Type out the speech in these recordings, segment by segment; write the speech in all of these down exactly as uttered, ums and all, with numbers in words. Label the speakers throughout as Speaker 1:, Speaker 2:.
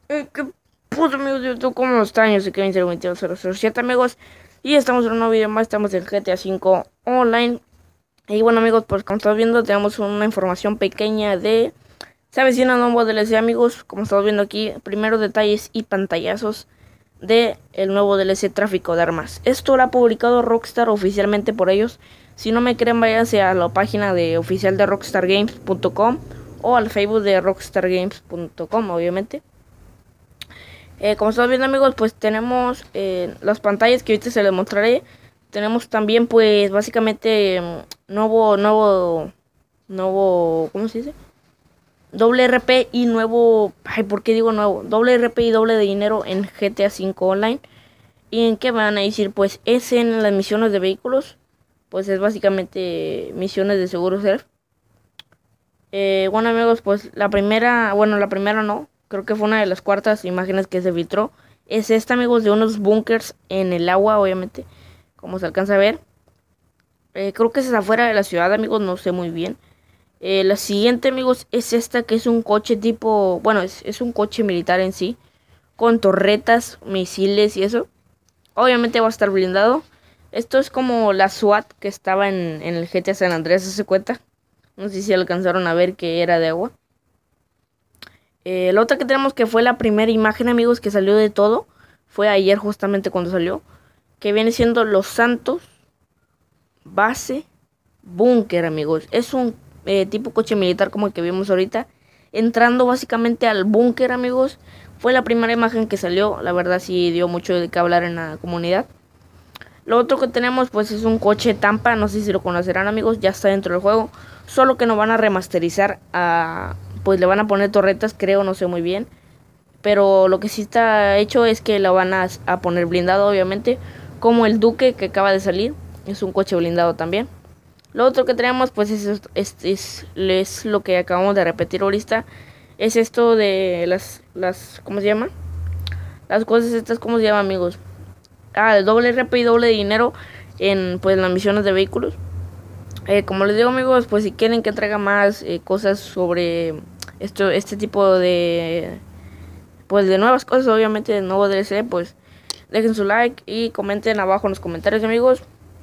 Speaker 1: Eh, ¿Qué puto amigos de YouTube? ¿Cómo están? Yo soy Kevin cero dos cero cero siete amigos. Y estamos en un nuevo video más. Estamos en G T A cinco Online. Y bueno amigos, pues como estamos viendo tenemos una información pequeña de... Se avecina un nuevo D L C amigos. Como estamos viendo aquí, primeros detalles y pantallazos de el nuevo D L C Tráfico de Armas. Esto lo ha publicado Rockstar oficialmente por ellos. Si no me creen, váyanse a la página de oficial de rockstar games punto com o al Facebook de rockstar games punto com, obviamente. Eh, como estamos viendo amigos, pues tenemos eh, las pantallas que ahorita se les mostraré. Tenemos también pues básicamente mm, nuevo, nuevo, nuevo, ¿cómo se dice? Doble R P y nuevo, ay, ¿por qué digo nuevo? Doble R P y doble de dinero en G T A cinco Online. ¿Y en qué van a decir? Pues es en las misiones de vehículos. Pues es básicamente misiones de seguro self. Eh, bueno amigos, pues la primera, bueno la primera no, creo que fue una de las cuartas imágenes que se filtró. Es esta amigos, de unos bunkers en el agua, obviamente, como se alcanza a ver. Eh, creo que es afuera de la ciudad amigos, no sé muy bien. Eh, la siguiente amigos es esta, que es un coche tipo, bueno es, es un coche militar en sí, con torretas, misiles y eso. Obviamente va a estar blindado. Esto es como la SWAT que estaba en, en el G T A San Andreas, ¿se cuenta? No sé si alcanzaron a ver que era de agua. Eh, la otra que tenemos, que fue la primera imagen amigos que salió de todo, fue ayer justamente cuando salió, que viene siendo Los Santos Base Búnker amigos. Es un eh, tipo coche militar como el que vimos ahorita, entrando básicamente al búnker amigos. Fue la primera imagen que salió, la verdad sí dio mucho de qué hablar en la comunidad. Lo otro que tenemos pues es un coche Tampa, no sé si lo conocerán amigos, ya está dentro del juego. Solo que no van a remasterizar, a, pues le van a poner torretas, creo, no sé muy bien. Pero lo que sí está hecho es que lo van a, a poner blindado, obviamente. Como el Duque que acaba de salir, es un coche blindado también. Lo otro que tenemos pues es, es, es, es lo que acabamos de repetir ahorita. Es esto de las, las, ¿cómo se llama? Las cosas estas, ¿cómo se llama amigos? Ah, el doble R P y doble de dinero en pues las misiones de vehículos. Eh, como les digo amigos, pues si quieren que traiga más eh, cosas sobre esto, este tipo de pues de nuevas cosas, obviamente de nuevo D L C, pues dejen su like y comenten abajo en los comentarios amigos.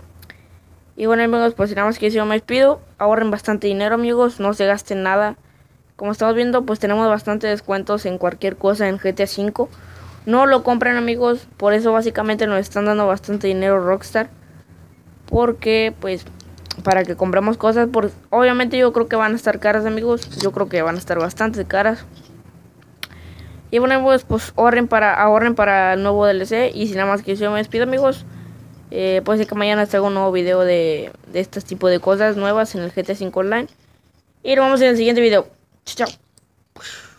Speaker 1: Y bueno amigos, pues nada más que yo me despido. Ahorren bastante dinero amigos, no se gasten nada. Como estamos viendo, pues tenemos bastante descuentos en cualquier cosa en G T A cinco. No lo compren amigos, por eso básicamente nos están dando bastante dinero Rockstar. Porque pues para que compremos cosas, por, obviamente yo creo que van a estar caras amigos. Yo creo que van a estar bastante caras. Y bueno amigos, pues ahorren para, ahorren para el nuevo D L C. Y sin nada más que yo me despido amigos. Eh, puede ser que mañana traiga un nuevo video de, de este tipo de cosas nuevas en el G T A cinco Online. Y nos vemos en el siguiente video. Chao, chao.